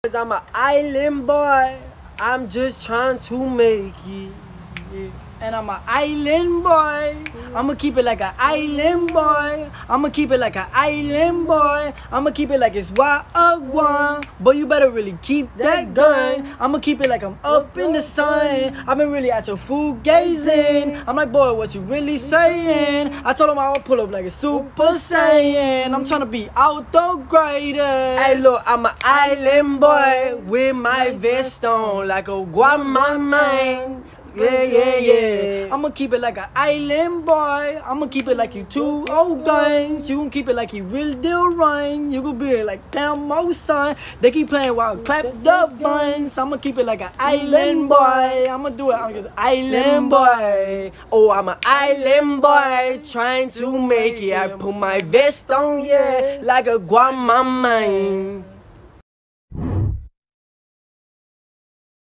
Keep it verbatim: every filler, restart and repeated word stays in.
I'm an island boy. I'm just trying to make it. Yeah. And I'm an island boy. I'ma keep it like an island boy. I'ma keep it like an island boy. I'ma keep it like it's Wagwan. But you better really keep that gun. I'ma keep it like I'm up in the sun. I've been really at your food gazing. I'm like, boy, what you really saying? I told him I would pull up like a Super Saiyan. I'm trying to be out the greatest. Hey, look, I'm an island boy with my vest on like a Guamman. Yeah, yeah, yeah. I'ma keep it like an island boy. I'ma keep it like you two old guns. You gon' keep it like you real deal run. You gon' be like damn mo son. They keep playing while I clap the buns. I'ma keep it like an island boy. I'ma do it. I'm just island boy. Oh, I'm an island boy trying to make it. I put my vest on, yeah, like a Guamman.